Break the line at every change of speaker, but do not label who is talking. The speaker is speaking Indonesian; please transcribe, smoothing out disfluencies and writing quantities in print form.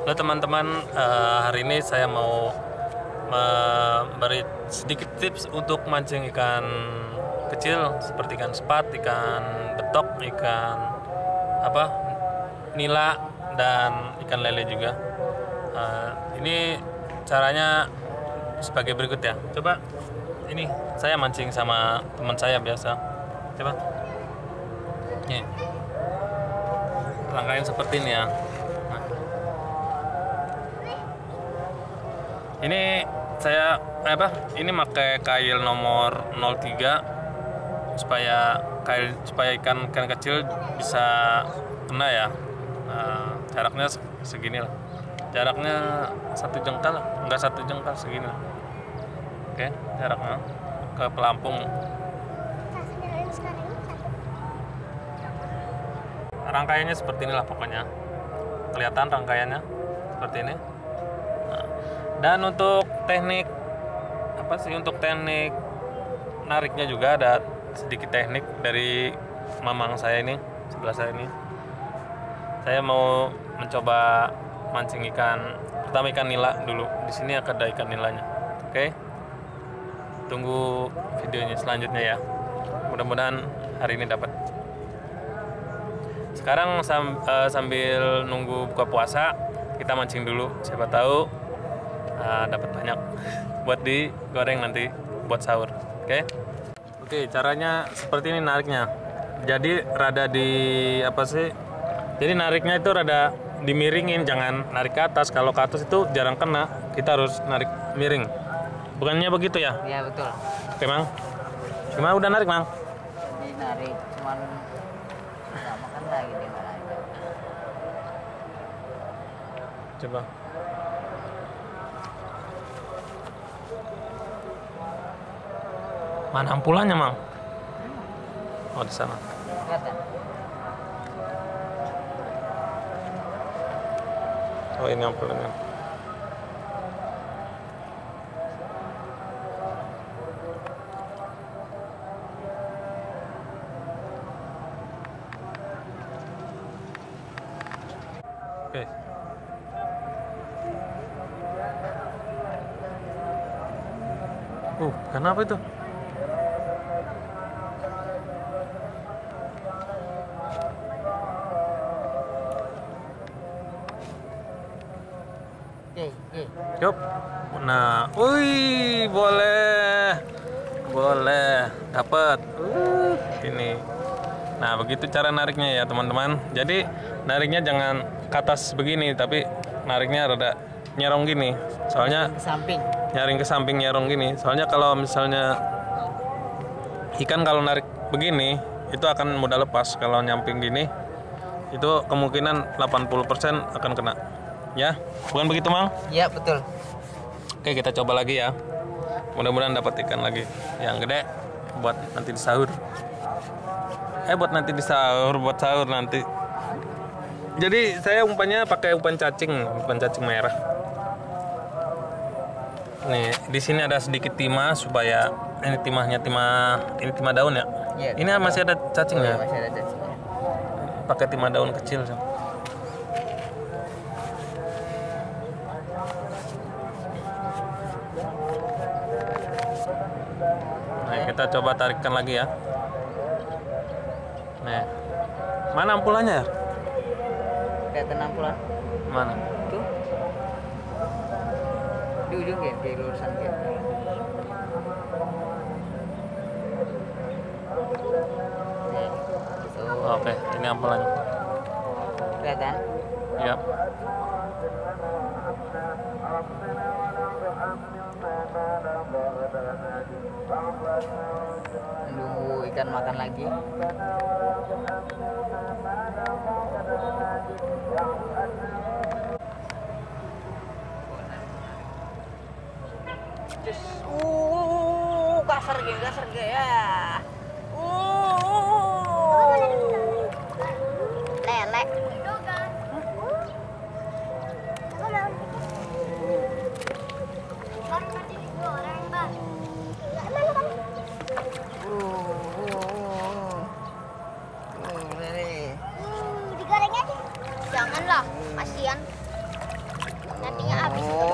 Halo teman-teman, hari ini saya mau memberi sedikit tips untuk mancing ikan kecil seperti ikan sepat, ikan betok, ikan nila, dan ikan lele juga. Ini caranya sebagai berikut ya. Coba ini saya mancing sama teman saya biasa. Coba. Nih. Rangkaian seperti ini ya. Nah. Ini saya ini pakai kail nomor 03 supaya ikan kecil bisa kena ya. Jaraknya segini lah. Jaraknya 1 jengkal, enggak 1 jengkal, segini lah. Oke, jaraknya ke pelampung. Rangkaiannya seperti inilah pokoknya. Kelihatan rangkaiannya seperti ini. Nah, dan untuk teknik teknik nariknya juga ada sedikit teknik dari mamang saya ini, sebelah saya ini. Saya mau mencoba mancing pertama ikan nila dulu. Di sini ada ikan nilanya. Oke. Tunggu videonya selanjutnya ya. Mudah-mudahan hari ini dapat. Sekarang sambil nunggu buka puasa, kita mancing dulu. Siapa tahu dapat banyak buat digoreng nanti buat sahur. Oke, caranya seperti ini nariknya. Jadi jadi nariknya itu rada dimiringin, jangan narik ke atas. Kalau ke atas itu jarang kena, kita harus narik miring. Bukannya begitu ya?
Iya, betul.
Oke, Mang. Gimana udah narik, Mang?
Ini narik, cuman nggak makan lagi dia malah.
Coba. Mana ampulannya, Mang? Oh, di sana.
Kelihatan?
Oh, ini ampulannya. Oke. Kenapa itu? Yup. Nah, boleh, dapat. Ini. Nah, begitu cara nariknya ya teman-teman. Jadi nariknya jangan ke atas begini, tapi nariknya rada nyerong gini. Soalnya
Ke samping.
nyaring ke samping, nyerong gini. Soalnya kalau misalnya ikan kalau narik begini itu akan mudah lepas. Kalau nyamping gini itu kemungkinan 80% akan kena. Ya, bukan begitu, Mang?
Iya, betul.
Oke, kita coba lagi ya. Mudah-mudahan dapat ikan lagi yang gede buat nanti di sahur. Buat sahur nanti. Jadi saya umpannya pakai umpan cacing merah. Nih, di sini ada sedikit timah supaya ini timah daun ya.
Iya,
Ini masih ada cacingnya.
Masih ada cacingnya.
Pakai timah daun kecil. Nah, kita coba tarikkan lagi ya. Nih. Mana ampulannya?
Kelihatan ampulan?
Mana?
Tuh. Di ujung ya, di lurusan ya. Nih, gitu.
Oke, ini ampulannya.
Kelihatan?
Iya.
Nunggu ikan makan lagi. Gasar ge ya. Lele.
Digoreng aja. Janganlah, kasihan. nantinya habis itu